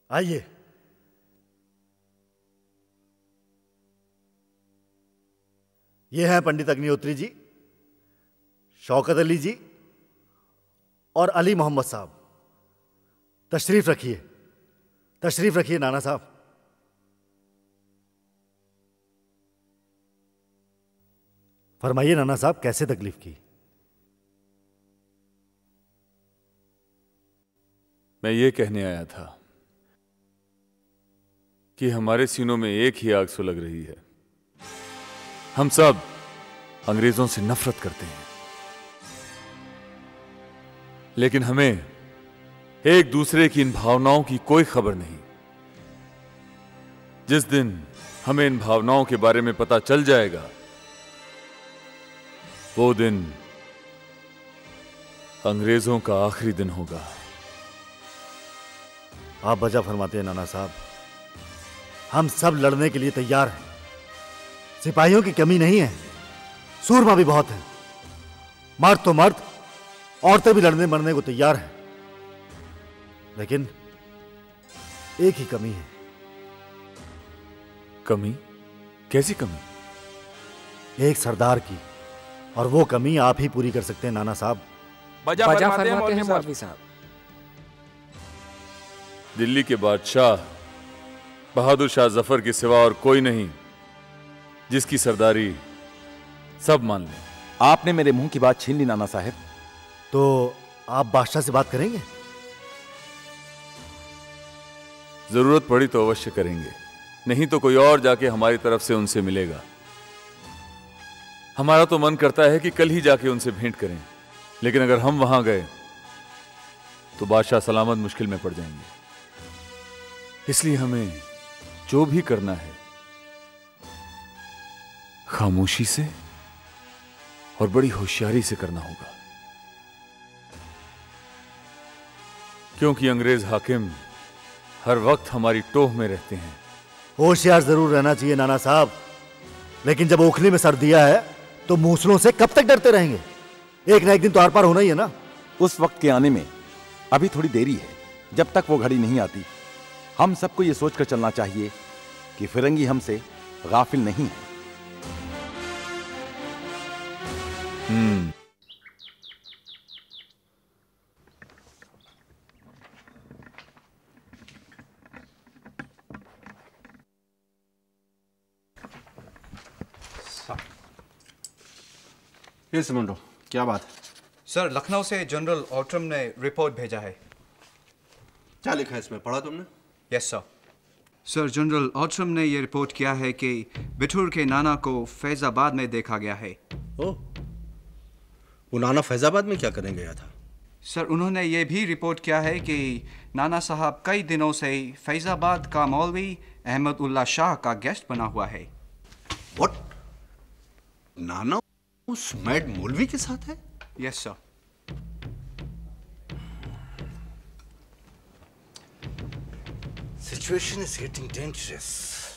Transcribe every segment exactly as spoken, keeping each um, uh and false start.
आइए। ये हैं पंडित अग्निहोत्री जी, शौकत अली जी और अली मोहम्मद साहब। तशरीफ रखिए, तशरीफ रखिए नाना साहब। फरमाइए नाना साहब, कैसे तकलीफ की? मैं ये कहने आया था कि हमारे सीनों में एक ही आग सुलग रही है। हम सब अंग्रेजों से नफरत करते हैं, लेकिन हमें एक दूसरे की इन भावनाओं की कोई खबर नहीं। जिस दिन हमें इन भावनाओं के बारे में पता चल जाएगा, वो दिन अंग्रेजों का आखिरी दिन होगा। आप वजह फरमाते हैं नाना साहब, हम सब लड़ने के लिए तैयार हैं। सिपाहियों की कमी नहीं है, सूरमा भी बहुत है। मर्द तो मर्द, औरतें भी लड़ने मरने को तैयार हैं, लेकिन एक ही कमी है। कमी? कैसी कमी? एक सरदार की, और वो कमी आप ही पूरी कर सकते हैं नाना साहब। बजा फरमाते हैं मौलवी साहब। दिल्ली के बादशाह बहादुर शाह जफर के सिवा और कोई नहीं जिसकी सरदारी सब मान ले। आपने मेरे मुंह की बात छीन ली नाना साहब। तो आप बादशाह से बात करेंगे? जरूरत पड़ी तो अवश्य करेंगे, नहीं तो कोई और जाके हमारी तरफ से उनसे मिलेगा। हमारा तो मन करता है कि कल ही जाके उनसे भेंट करें, लेकिन अगर हम वहां गए तो बादशाह सलामत मुश्किल में पड़ जाएंगे। इसलिए हमें जो भी करना है खामोशी से और बड़ी होशियारी से करना होगा, क्योंकि अंग्रेज हाकिम हर वक्त हमारी टोह में रहते हैं। होशियार जरूर रहना चाहिए नाना साहब, लेकिन जब ओखली में सर दिया है तो मूसलों से कब तक डरते रहेंगे? एक ना एक दिन तो आर पार होना ही है ना। उस वक्त के आने में अभी थोड़ी देरी है। जब तक वो घड़ी नहीं आती, हम सबको ये सोचकर चलना चाहिए कि फिरंगी हमसे गाफिल नहीं है। हम्म ये समझो, क्या बात है? सर, लखनऊ से जनरल ऑट्रम ने रिपोर्ट भेजा है। क्या लिखा है इसमें, पढ़ा तुमने? Yes sir. Sir, General Outram ने यह रिपोर्ट किया है कि बिठूर के नाना को फैजाबाद में देखा गया है। ओह, वो नाना फैजाबाद में क्या करने गया था? सर, उन्होंने ये भी रिपोर्ट किया है कि नाना साहब कई दिनों से फैजाबाद का मौलवी अहमद उल्ला शाह का गेस्ट बना हुआ है। व्हाट? नाना उस मैड मौलवी के साथ है? Yes sir. Situation is getting dangerous.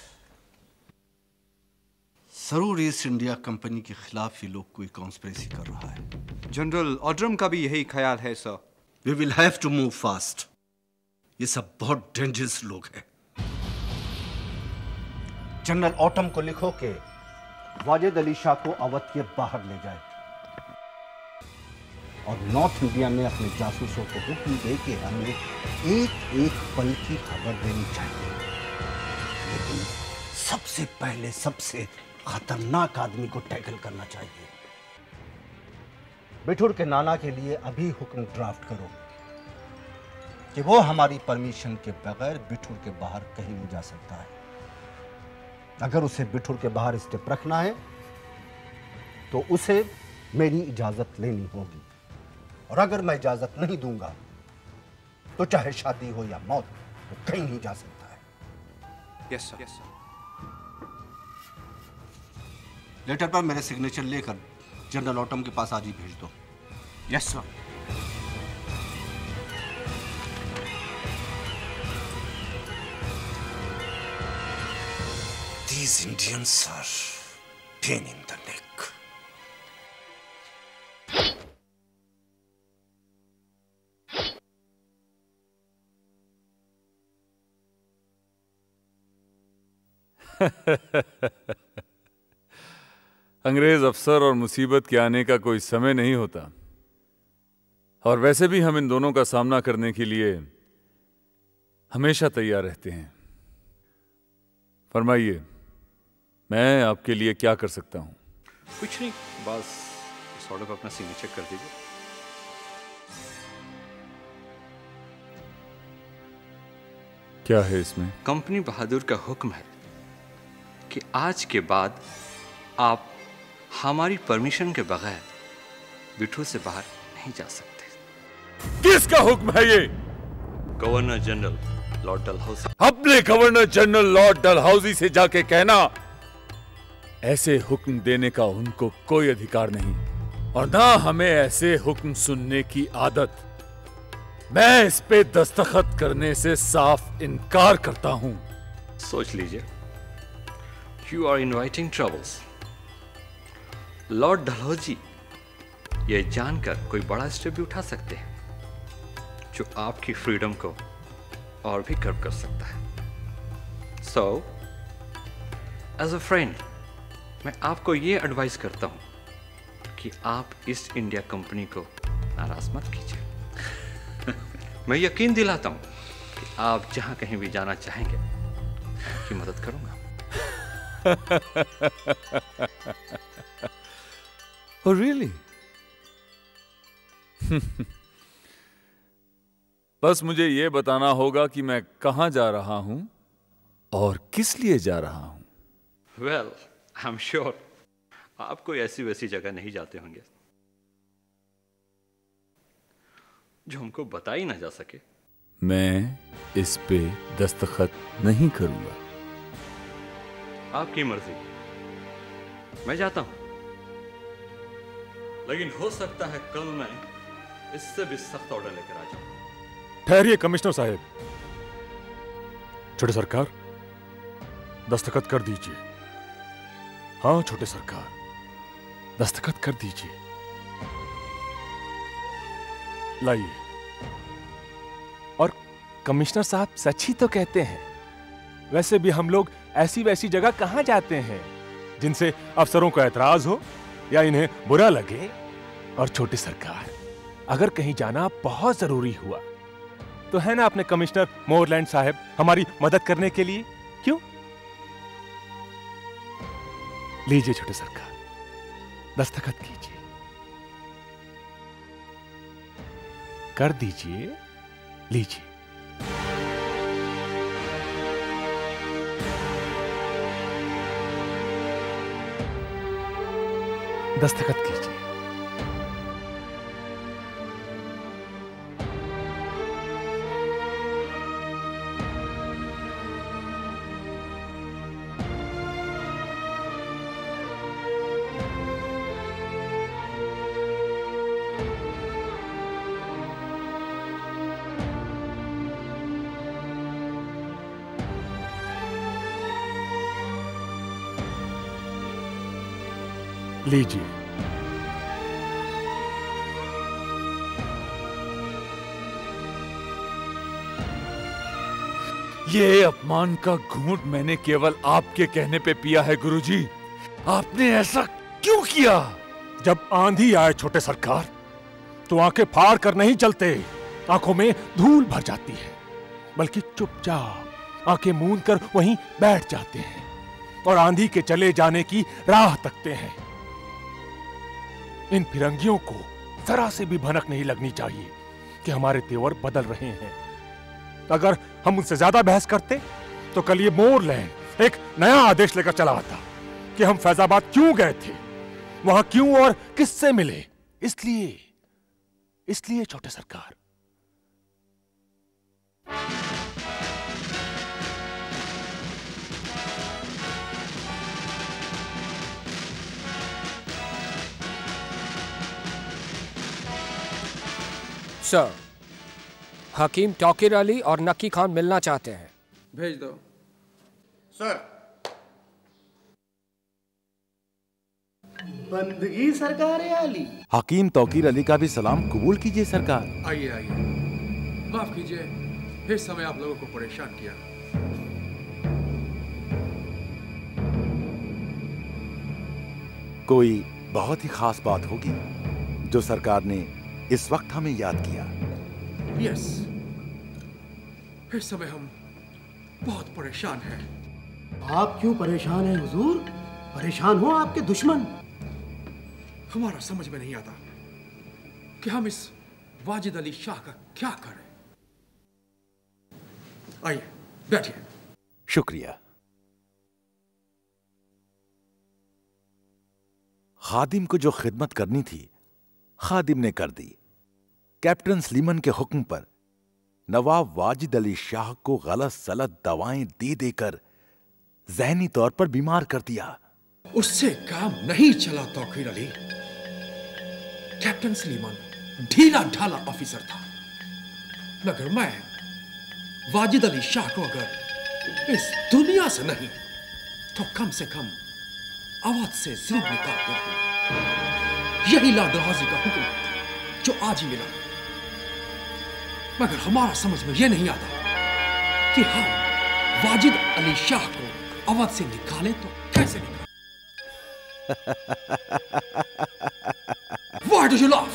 जरूर ईस्ट इंडिया कंपनी के खिलाफ ये लोग कोई कॉन्स्पिरेसी कर रहा है। जनरल ऑट्रम का भी यही ख्याल है sir. We will have to move fast. ये सब बहुत डेंजरस लोग हैं। जनरल ऑटम को लिखो कि वाजिद अली शाह को अवध के बाहर ले जाए और नॉर्थ इंडिया में अपने जासूसों को हुक्म दे कि हमें एक एक पल की खबर देनी चाहिए, लेकिन सबसे पहले सबसे खतरनाक आदमी को टैकल करना चाहिए। बिठूर के नाना के लिए अभी हुक्म ड्राफ्ट करो कि वो हमारी परमिशन के बगैर बिठूर के बाहर कहीं नहीं जा सकता है। अगर उसे बिठूर के बाहर स्टेप रखना है तो उसे मेरी इजाजत लेनी होगी, और अगर मैं इजाजत नहीं दूंगा तो चाहे शादी हो या मौत, वो कहीं नहीं जा सकता है। Yes sir. Yes sir. Letter पर मेरे सिग्नेचर लेकर जनरल ऑटम के पास आज ही भेज दो। Yes sir. These Indians are pain in the neck. अंग्रेज अफसर और मुसीबत के आने का कोई समय नहीं होता, और वैसे भी हम इन दोनों का सामना करने के लिए हमेशा तैयार रहते हैं। फरमाइए, मैं आपके लिए क्या कर सकता हूं? कुछ नहीं, बस सॉर्ट ऑफ अपना सीवी चेक कर दीजिए। क्या है इसमें? कंपनी बहादुर का हुक्म है कि आज के बाद आप हमारी परमिशन के बगैर बिठूर से बाहर नहीं जा सकते। किसका हुक्म है ये? Governor General Lord Dalhousie. अपने गवर्नर जनरल लॉर्ड डलहौजी से जाके कहना ऐसे हुक्म देने का उनको कोई अधिकार नहीं, और ना हमें ऐसे हुक्म सुनने की आदत। मैं इस पे दस्तखत करने से साफ इनकार करता हूं। सोच लीजिए, you are inviting troubles. Lord Dalhousie ये जानकर कोई बड़ा स्टेप भी उठा सकते हैं जो आपकी फ्रीडम को और भी कर्व कर सकता है। सो एज अ फ्रेंड मैं आपको ये एडवाइस करता हूं कि आप ईस्ट इंडिया कंपनी को नाराज मत कीजिए। मैं यकीन दिलाता हूं कि आप जहां कहीं भी जाना चाहेंगे आपकी मदद करूंगा। Oh, really? बस मुझे ये बताना होगा कि मैं कहां जा रहा हूं और किस लिए जा रहा हूं। वेल, आई एम श्योर आप कोई ऐसी वैसी जगह नहीं जाते होंगे जो हमको बता ही ना जा सके। मैं इस पे दस्तखत नहीं करूंगा। आपकी मर्जी, मैं जाता हूं, लेकिन हो सकता है कल मैं इससे भी सख्त ऑर्डर लेकर आ जाऊं। ठहरिए कमिश्नर साहब। छोटे सरकार, दस्तखत कर दीजिए। हाँ छोटे सरकार, दस्तखत कर दीजिए। लाइए। और कमिश्नर साहब सच ही तो कहते हैं। वैसे भी हम लोग ऐसी वैसी जगह कहां जाते हैं जिनसे अफसरों को ऐतराज हो या इन्हें बुरा लगे। और छोटे सरकार, अगर कहीं जाना बहुत जरूरी हुआ तो है ना अपने कमिश्नर मोरलैंड साहब हमारी मदद करने के लिए। क्यों? लीजिए छोटे सरकार, दस्तखत कीजिए, कर दीजिए, लीजिए। दस्तखत कीजिए। लीजिए। ये अपमान का घूंट मैंने केवल आपके कहने पे पिया है गुरुजी। आपने ऐसा क्यों किया? जब आंधी आए छोटे सरकार तो आंखें फाड़ कर नहीं चलते, आंखों में धूल भर जाती है, बल्कि चुपचाप आंखें मूंद कर वहीं बैठ जाते हैं और आंधी के चले जाने की राह तकते हैं। इन फिरंगियों को जरा से भी भनक नहीं लगनी चाहिए कि हमारे तेवर बदल रहे हैं। अगर हम उनसे ज्यादा बहस करते तो कल ये मोरलैंड एक नया आदेश लेकर चला आता कि हम फैजाबाद क्यों गए थे, वहां क्यों और किससे मिले। इसलिए इसलिए छोटे सरकार, सर, हकीम टॉकिर अली और नक्की खान मिलना चाहते हैं। भेज दो। सर। बंदगी सरकार अली। हकीम तौकीर अली का भी सलाम कबूल कीजिए सरकार। आइए आइए, माफ कीजिए, इस समय आप लोगों को परेशान किया। कोई बहुत ही खास बात होगी जो सरकार ने इस वक्त हमें याद किया। यस, इस समय हम बहुत परेशान हैं। आप क्यों परेशान हैं हुजूर? परेशान हो आपके दुश्मन। हमारा समझ में नहीं आता कि हम इस वाजिद अली शाह का क्या करें। आइए बैठिए। शुक्रिया। खादिम को जो खिदमत करनी थी खादिम ने कर दी। कैप्टन सलीमन के हुक्म पर नवाब वाजिद अली शाह को गलत सलत दवाएं दे देकर जहनी तौर पर बीमार कर दिया। उससे काम नहीं चला तौकीर अली। कैप्टन सलीमन ढीला ढाला ऑफिसर था, मगर मैं वाजिद अली शाह को अगर इस दुनिया से नहीं तो कम से कम अवध से जरूर निकाल कर दूंगा। यही लाडहाजी का हुक्म जो आज ही मिला, मगर हमारा समझ में यह नहीं आता कि हम वाजिद अली शाह को अवध से निकालें तो कैसे निकालें। Why do you laugh?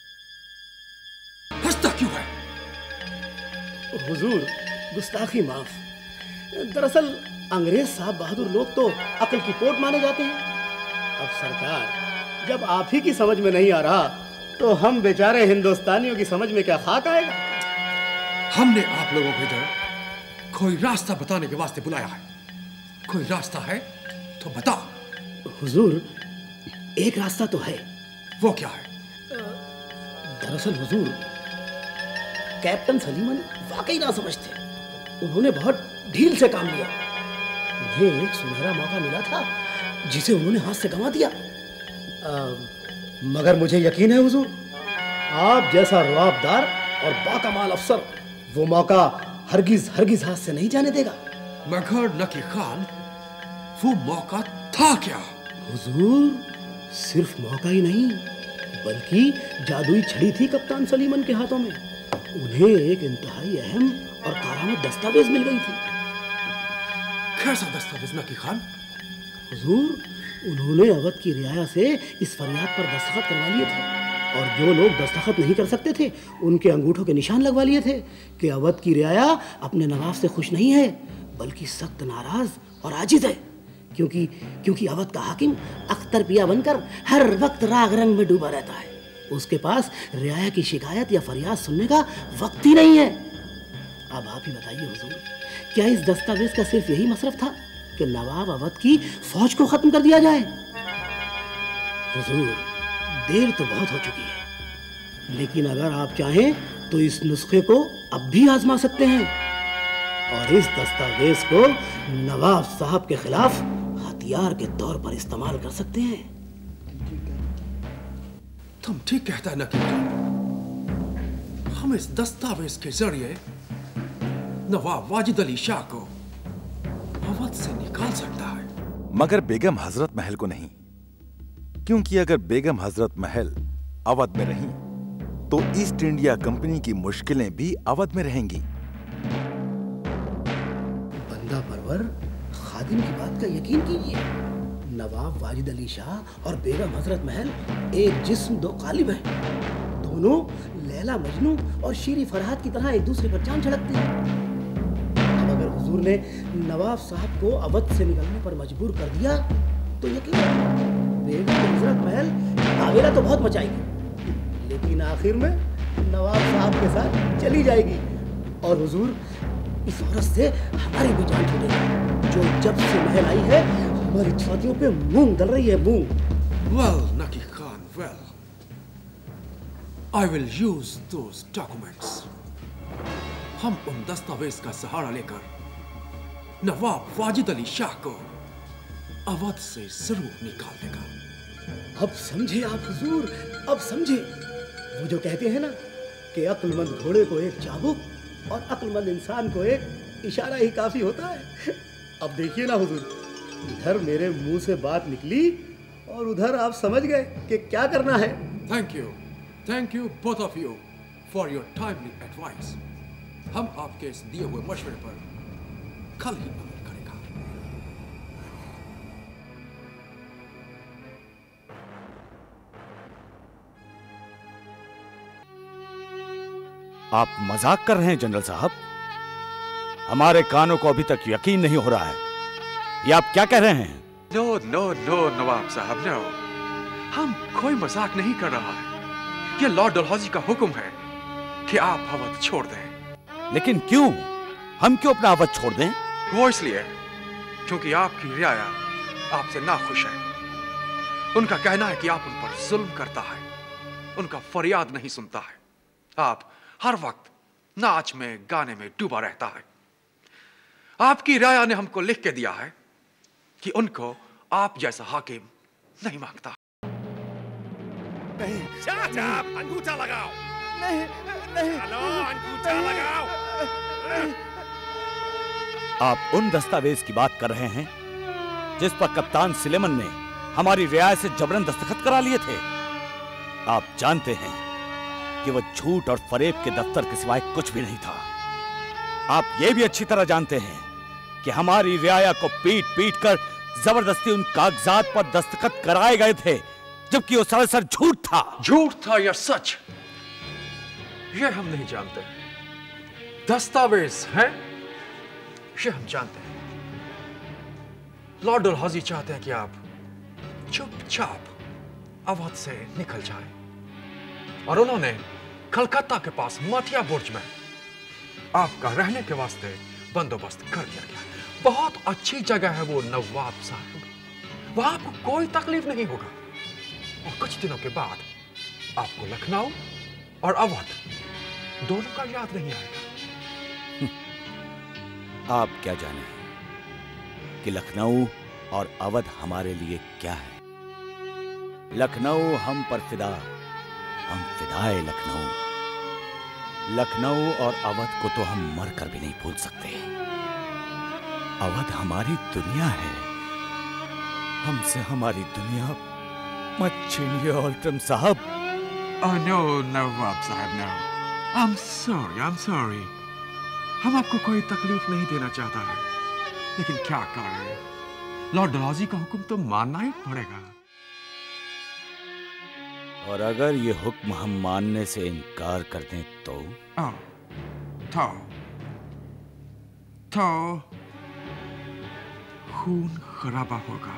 हंसता क्यों है? हुजूर, गुस्ताखी माफ। दरअसल अंग्रेज साहब बहादुर लोग तो अकल की पोट माने जाते हैं। अब सरकार, जब आप ही की समझ में नहीं आ रहा तो हम बेचारे हिंदुस्तानियों की समझ में क्या खाक आएगा। हमने आप लोगों को इधर कोई रास्ता बताने के वास्ते बुलाया है। कोई रास्ता है तो बता। हुजूर, एक रास्ता तो है। वो क्या है? दरअसल हुजूर, कैप्टन सलीमन वाकई ना समझते। उन्होंने बहुत ढील से काम लिया। उन्हें एक सुनहरा मौका मिला था जिसे उन्होंने हाथ से गंवा दिया। आ, मगर मुझे यकीन है हुजूर, आप जैसा रुआबदार और बाकमाल अफसर वो मौका हरगिज हरगिज हाथ से नहीं जाने देगा। मगर नकी खान, वो मौका था क्या? हुजूर, सिर्फ मौका ही नहीं बल्कि जादुई छड़ी थी कप्तान सलीमन के हाथों में। उन्हें एक इंतहाई अहम और कारामद दस्तावेज मिल गई थी। कैसा दस्तावेज नकी खान? हुजूर, उन्होंने अवध की रियाया से इस फरियाद पर दस्तखत करवा लिए थे और जो लोग दस्तखत नहीं कर सकते थे उनके अंगूठों के निशान लगवा लिए थे कि अवध की रियाया अपने नवाब से खुश नहीं है बल्कि सख्त नाराज और आजिज है, क्योंकि क्योंकि अवध का हाकिम अख्तर पिया बनकर हर वक्त राग रंग में डूबा रहता है। उसके पास रियाया की शिकायत या फरियाद सुनने का वक्त ही नहीं है। अब आप ही बताइए हुजूर, क्या इस दस्तावेज का सिर्फ यही मसरफ था कि नवाब अवध की फौज को खत्म कर दिया जाए? हुजूर, देर तो बहुत हो चुकी है, लेकिन अगर आप चाहें तो इस नुस्खे को अब भी आजमा सकते हैं और इस दस्तावेज को नवाब साहब के खिलाफ हथियार के तौर पर इस्तेमाल कर सकते हैं। तुम ठीक कहता है नकी खान। हम इस दस्तावेज के जरिए नवाब वाजिद अली शाह को अवध से निकाल सकता है, मगर बेगम हजरत महल को नहीं, क्योंकि अगर बेगम हजरत महल अवध में रहीं तो ईस्ट इंडिया कंपनी की मुश्किलें भी अवध में रहेंगी। बंदा परवर, खादिम की बात का यकीन कीजिए। नवाब वाजिद अली शाह और बेगम हजरत महल एक जिस्म दो कालिब हैं। दोनों लैला मजनू और शीरी फरहाद की तरह एक दूसरे पर जान झड़कते हैं। अब अगर हुजूर ने नवाब साहब को अवध से निकलने पर मजबूर कर दिया तो यकीन बेगम हजरत महल आवेला तो बहुत मचाएगी, लेकिन आखिर में नवाब साहब के साथ चली जाएगी और हुजूर, इस औरत से हमारी भी जान छूटेगी जो जब से महल आई है हमारी छातियों पे मूंग डल रही है, मूंग। Well, Naki Khan, well, I will use those documents. हम उन दस्तावेज का सहारा लेकर नवाब वाजिद अली शाह को अवध से जरूर निकाल देगा। अब समझे आप हुजूर, अब समझे। वो जो कहते हैं ना कि अक्लमंद घोड़े को एक चाबुक और अक्लमंद इंसान को एक इशारा ही काफी होता है। अब देखिए ना हुजूर, इधर मेरे मुंह से बात निकली और उधर आप समझ गए कि क्या करना है। Thank you, thank you both of you for your timely advice. हम आपके इस दिए हुए मशवरे पर कल ही अमल करेगा। आप मजाक कर रहे हैं जनरल साहब? हमारे कानों को अभी तक यकीन नहीं हो रहा है। ये आप क्या कह रहे हैं? नो नो नो नवाब साहब, नो, हम कोई मजाक नहीं कर रहा है। ये लॉर्ड डलहौजी का हुक्म है कि आप अवध छोड़ दें। लेकिन क्यों? हम क्यों अपना अवध छोड़ दें? वो इसलिए क्योंकि आपकी रियाया आपसे नाखुश है। उनका कहना है कि आप उन पर जुल्म करता है, उनका फरियाद नहीं सुनता है। आप हर वक्त नाच में गाने में डूबा रहता है। आपकी राया ने हमको लिख के दिया है कि उनको आप जैसा हाकिम नहीं मांगता। नहीं, अंगूठा लगाओ। नहीं, नहीं, चलो, अंगूठा लगाओ। आप उन दस्तावेज की बात कर रहे हैं जिस पर कप्तान सुलेमान ने हमारी रियायत से जबरन दस्तखत करा लिए थे। आप जानते हैं कि वह झूठ और फरेब के दफ्तर के सिवाय कुछ भी नहीं था। आप यह भी अच्छी तरह जानते हैं कि हमारी रियाया को पीट पीट कर जबरदस्ती उन कागजात पर दस्तखत कराए गए थे, जबकि वो सरासर झूठ था। झूठ था या सच, ये हम नहीं जानते। दस्तावेज हैं, ये हम जानते हैं। लॉर्ड डलहौजी चाहते हैं कि आप चुपचाप अवध से निकल जाएं, और उन्होंने कलकत्ता के पास माथिया बुर्ज में आपका रहने के वास्ते बंदोबस्त कर दिया गया। बहुत अच्छी जगह है वो नवाब साहब, वहां आपको कोई तकलीफ नहीं होगा। और कुछ दिनों के बाद आपको लखनऊ और अवध दोनों का याद नहीं आएगा। आप क्या जाने कि लखनऊ और अवध हमारे लिए क्या है। लखनऊ हम पर फिदा, हम फिदाए लखनऊ। लखनऊ और अवध को तो हम मर कर भी नहीं भूल सकते। अवध हमारी दुनिया है, हमसे हमारी दुनिया मत छीनिए ऑल्ट्रम साहब। Oh no, नवाब साहब, no. I'm sorry, I'm sorry. हम आपको कोई तकलीफ नहीं देना चाहता है, लेकिन क्या करें, लॉर्ड डलहौजी का हुक्म तो मानना ही पड़ेगा। और अगर ये हुक्म हम मानने से इनकार कर दें तो? oh, तो तो खून खराबा होगा।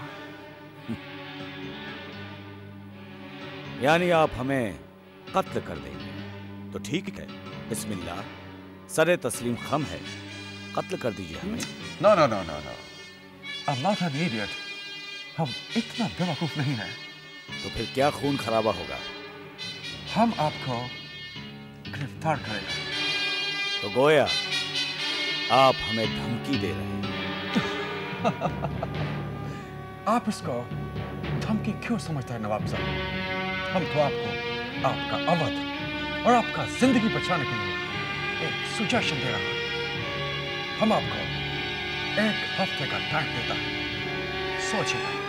यानी आप हमें कत्ल कर देंगे तो ठीक है, बिस्मिल्लाह, सरे तस्लीम खम है, कत्ल कर दीजिए हमें। No no no no no, I'm not an idiot. हम इतना बेवकूफ नहीं हैं। तो फिर क्या खून खराबा होगा? हम आपको गिरफ्तार करेंगे। तो गोया आप हमें धमकी दे रहे हैं। आप इसको धमकी क्यों समझते हैं नवाब साहब? हम तो आपको आपका अवध और आपका जिंदगी बचाने के लिए एक सुजेशन दे रहा है। हम आपको एक हफ्ते का टाइम देता है, सोचिए।